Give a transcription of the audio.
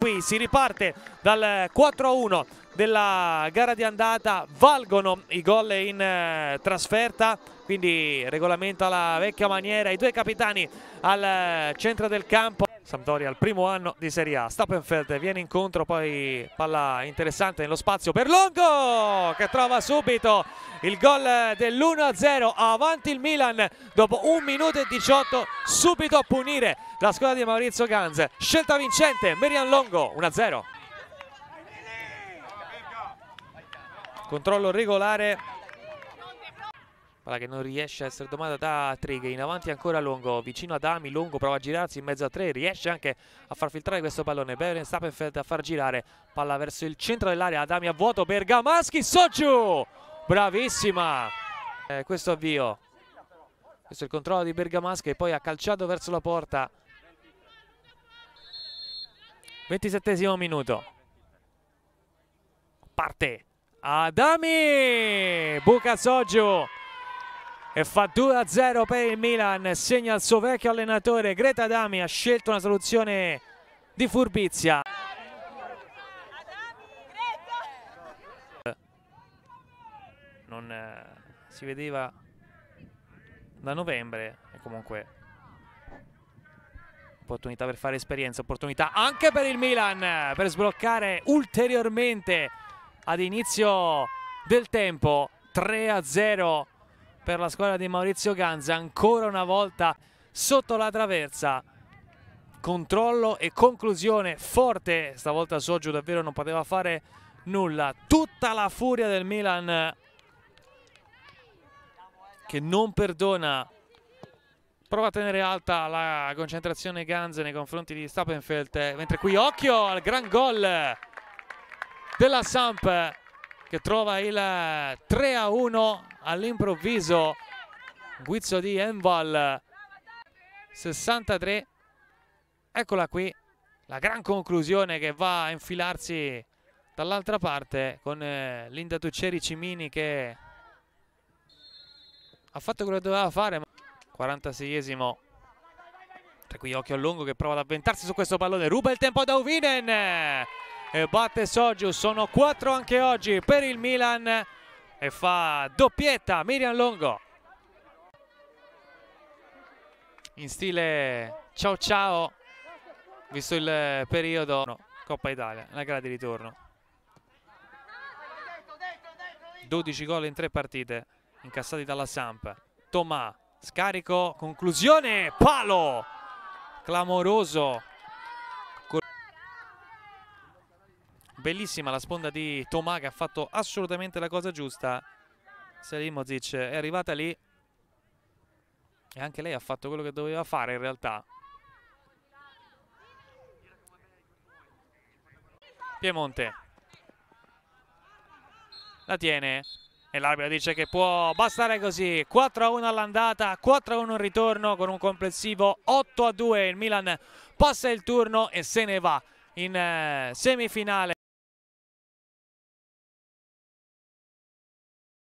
Qui si riparte dal 4-1 della gara di andata, valgono i gol in trasferta, quindi regolamento alla vecchia maniera, i due capitani al centro del campo. Sampdoria al primo anno di Serie A, Stappenfeld viene incontro, poi palla interessante nello spazio per Longo che trova subito il gol dell'1-0, avanti il Milan dopo 1 minuto e 18, subito a punire la squadra di Maurizio Ganz, scelta vincente Merian Longo, 1-0. Controllo regolare, palla che non riesce a essere domata da Trighe, in avanti ancora Longo, vicino ad Ami, Longo prova a girarsi in mezzo a tre, riesce anche a far filtrare questo pallone, Beren Stappenfeld a far girare, palla verso il centro dell'area, Adami a vuoto, Bergamaschi, Sogiu, bravissima, questo avvio, questo è il controllo di Bergamaschi e poi ha calciato verso la porta. 27esimo minuto, parte Adami, buca Sogiu e fa 2-0 per il Milan, segna il suo vecchio allenatore. Greta Adami ha scelto una soluzione di furbizia. Non si vedeva da novembre e comunque opportunità per fare esperienza, opportunità anche per il Milan per sbloccare ulteriormente ad inizio del tempo. 3-0 per la squadra di Maurizio Ganz, ancora una volta sotto la traversa, controllo e conclusione forte, stavolta Sogiu davvero non poteva fare nulla, tutta la furia del Milan che non perdona, prova a tenere alta la concentrazione Ganz nei confronti di Stappenfeld, mentre qui occhio al gran gol della Samp che trova il 3-1 all'improvviso, guizzo di Enval, 63, eccola qui la gran conclusione che va a infilarsi dall'altra parte con Linda Tuccieri Cimini che ha fatto quello che doveva fare. 46esimo, tra qui occhio a Longo che prova ad avventarsi su questo pallone, ruba il tempo da Uvinen e batte Sogiu, sono 4 anche oggi per il Milan e fa doppietta Merian Longo in stile ciao ciao, visto il periodo. No, Coppa Italia, la gara di ritorno, 12 gol in 3 partite incassati dalla Samp. Tomà, scarico, conclusione, palo clamoroso, bellissima la sponda di Tomà che ha fatto assolutamente la cosa giusta. Selimovic è arrivata lì e anche lei ha fatto quello che doveva fare in realtà. Piemonte la tiene e l'arbitro dice che può bastare così. 4-1 all'andata, 4-1 in ritorno con un complessivo 8-2. Il Milan passa il turno e se ne va in semifinale.